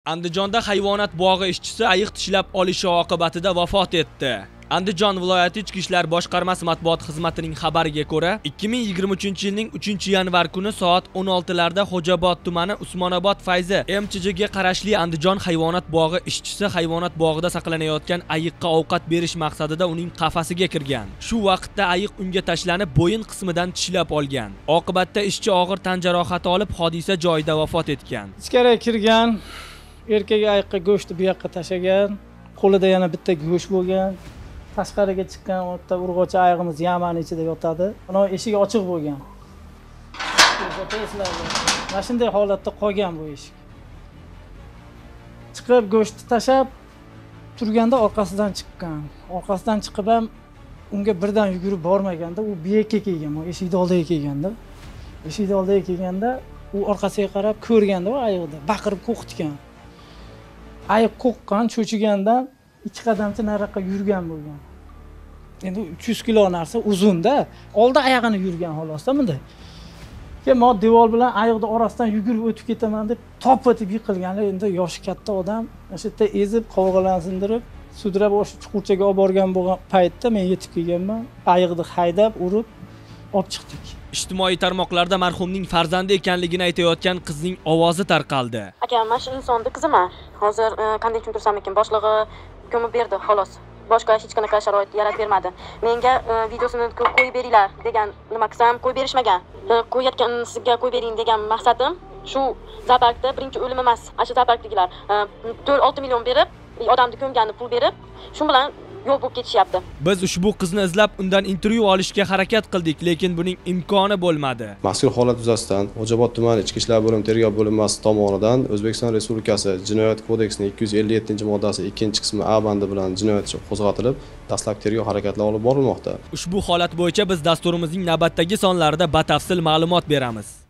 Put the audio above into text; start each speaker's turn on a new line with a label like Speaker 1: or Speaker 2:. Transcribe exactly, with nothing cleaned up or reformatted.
Speaker 1: Andijonda hayvonot bog'i ishchisi ayiq tishlab olishi oqibatida vafot etdi. Andijon viloyati Ichki ishlar boshqarmasi matbuot xizmatining xabariga ko'ra, ikki ming yigirma uchinchi yilning uchinchi yanvar kuni soat o'n olti larda Xo'jobod tumani Usmonobod Fayzi M Ch J ga qarashli Andijon hayvonot bog'i ishchisi hayvonot bog'ida saqlanayotgan ayiqqa ovqat berish maqsadida uning qafasiga kirgan. Shu vaqtda ayiq unga tashlanib, bo'yin qismidan tishlab olgan. Oqibatda ishchi og'ir tan jarohati olib, hodisa joyida vafot etgan.
Speaker 2: Ichkariga kirgan, erkak ayiqqa go'shtni bu yoqqa tashagan, qo'lida yana bitta go'sht bo'lgan. Tashqariga chiqqan o'rta urg'ochi ayiqimiz yamani ichida yotadi. Ana eshik ochiq bo'lgan. Mana shunday holatda qolgan bu eshik. Chiqib go'shtni tashab turganda orqasidan chiqqan. Orqasidan chiqib ham unga birdan yugurib bormaganda, u biyakka kelgan, o eshikning oldiga kelganda. Eshikning oldiga kelganda u orqasiga qarab ko'rganda u ayiqni baqirib qo'rqitgan. Ayiq qo'rqqan, cho'chigandan ikki qadamcha nariroqqa yurgan bo'lgan. Endi uch yuz kilo narsa uzunda, oldi oyog'ini yurgan xolosda bunday. Keyin men devor bilan ayiqni orasidan yugurib o'tib ketaman deb top etib yiqilganlar. Endi yoshi katta odam, o'sha yerda ezib, qovog'alarini sindirib, sudrab o'sha chuqurchaga olib borgan bo'lgan paytda men yetib kelganman. Ayiqni haydab, urib olib chiqdik.
Speaker 1: Ijtimoiy tarmoqlarda marhumning farzandi ekanligini aytayotgan qizning ovozi tarqaldi.
Speaker 3: Aka, mana shu insonni qiziman. Hozir qanday tushuntirsam ekan, boshlig'i ko'mib berdi, xolos. Boshqa hech qanaqa sharoit yaratib bermadi. Menga videosini qo'yib beringlar degan nima qilsam, qo'yib berishmagan. Qo'yayotgan sizga qo'yib bering degan maqsadim shu zooparkda birinchi o'lim emas. Ashu zooparkdagilar to'rt olti million berib, odamni ko'mganni pul berib, shu bilan yo'l bo'lib ketishyapti.
Speaker 1: Biz ushbu qizni izlab undan intervyu olishga harakat qildik, lekin buning imkoni bo'lmadi.
Speaker 4: Mazkur holat yuzasidan Xo'jobod tumani Ichki ishlar bo'limi tergov bo'linmasi tomonidan O'zbekiston Respublikasi Jinoyat kodeksining ikki yuz ellik yettinchi moddasi ikkinchi qismi A bandi bilan jinoyat ishi qo'zg'atilib, dastlabki tergov harakatlari olib borilmoqda.
Speaker 1: Ushbu holat bo'yicha biz dasturimizning navbatdagi sonlarida batafsil ma'lumot beramiz.